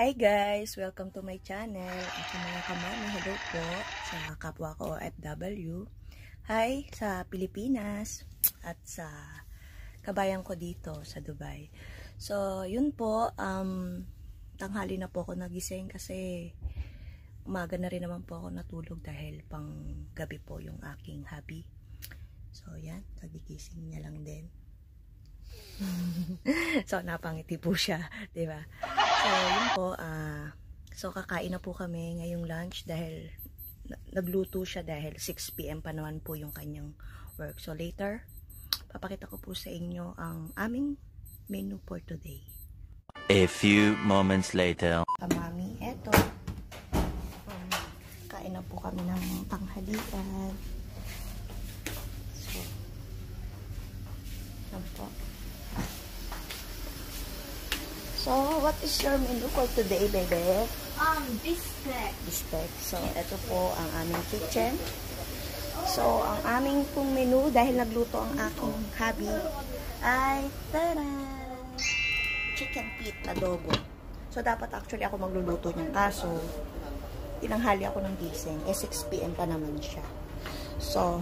Hi guys! Welcome to my channel. At sa mga kamami, hello po sa kapwa ko OFW. Hi sa Pilipinas at sa kabayan ko dito sa Dubai. So, yun po, tanghali na po ako nagising kasi umaga na rin naman po ako natulog dahil pang gabi po yung aking hubby. So, yan, kagigising niya lang din. So, napangiti po siya, diba? So, yun po, so kakain na po kami ngayong lunch dahil nagluto siya dahil 6 PM pa naman po yung kanyang work. So, later, papakita ko po sa inyo ang aming menu for today. A few moments later. Mami, eto. Kain na po kami ng tanghalian. So, yan po. So, what is your menu for today, baby? Biscuit. Biscuit. So, ito po ang aming kitchen. So, ang aming pong menu, dahil nagluto ang aking hubby, ay, tada! Chicken feet adobo. So, dapat actually ako magluluto niyan. Kaso, tinanghali ako ng gising. 6 PM pa naman siya. So,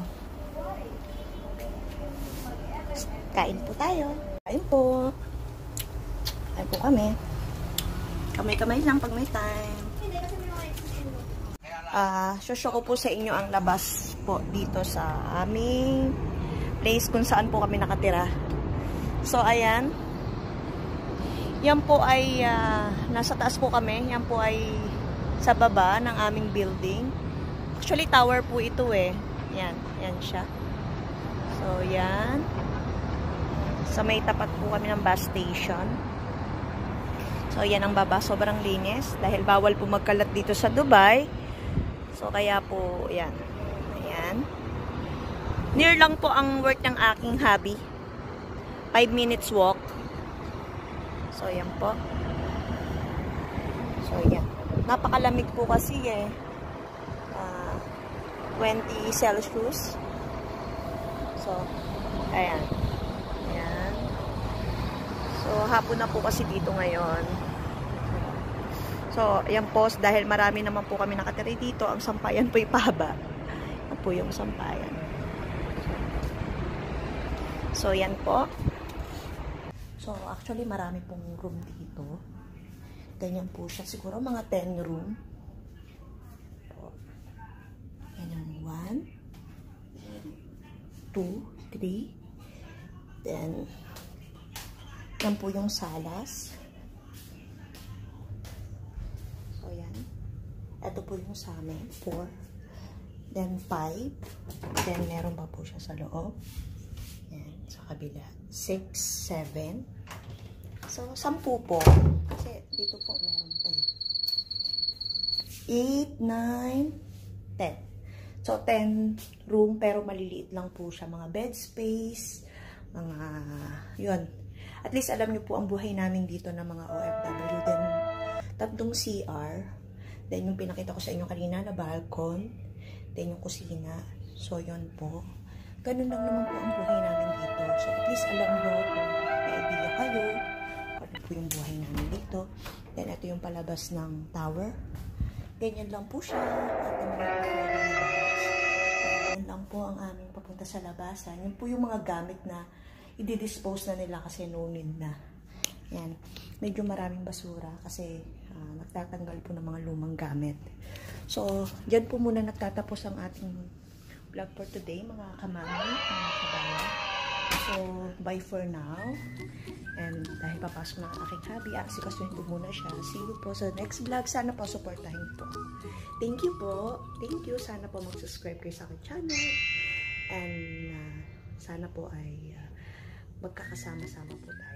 kain po tayo. Kain po. Kain po kami. Kamay-kamay lang pag may time. Shosho ko po sa inyo ang labas po dito sa aming place kung saan po kami nakatira. So, ayan. Yan po ay nasa taas po kami. Yan po ay sa baba ng aming building. Actually, tower po ito eh. Yan. Yan siya. So, yan. Sa may tapat po kami ng bus station. So, yan ang baba. Sobrang linis. Dahil bawal po magkalat dito sa Dubai. So, kaya po, yan. Ayan. Near lang po ang work ng aking hubby. 5 minutes walk. So, yan po. So, yan. Napakalamig po kasi eh. 20 Celsius. So, ayan. Ayan. So, hapon na po kasi dito ngayon. So, ayan po, dahil marami naman po kami nakatira dito, ang sampayan po ipahaba. Yan po yung sampayan. So, yan po. So, actually, marami pong room dito. Ganyan po siya. Siguro mga 10 room. So, yan ang 1, 2, 3. Then, yan po yung salas. So, yan. Ito po yung sa amin. 4. Then, 5. Then, meron pa po siya sa loob. Yan. Sa kabila. 6, 7. So, 10 po. Kasi, dito po meron pa eh. 8, 9, 10. So, 10 room. Pero, maliliit lang po siya. Mga bed space. Mga, yun. At least, alam niyo po ang buhay namin dito ng mga OFW. Then, 3 CR. Then, yung pinakita ko sa inyo kanina na balcon. Then, yung kusina. So, yun po. Ganun lang naman po ang buhay namin dito. So, at least alam nyo kung may idea kayo. Ano po yung buhay namin dito. Then, ito yung palabas ng tower. Ganyan lang po siya. At ganyan lang po ang aming papunta sa labasan. Yun po yung mga gamit na i-dispose na nila kasi no need na. Yan. Medyo maraming basura kasi nagtatanggal po ng mga lumang gamit. So, dyan po muna nagtatapos ang ating vlog for today, mga kamami, mga kabayan. So, bye for now. And dahil papasok na ang aking hubby, asikasuhin ko muna siya. See you po sa next vlog. Sana po supportahin po. Thank you po. Thank you. Sana po mag-subscribe kayo sa aking channel. And sana po ay magkakasama-sama po tayo.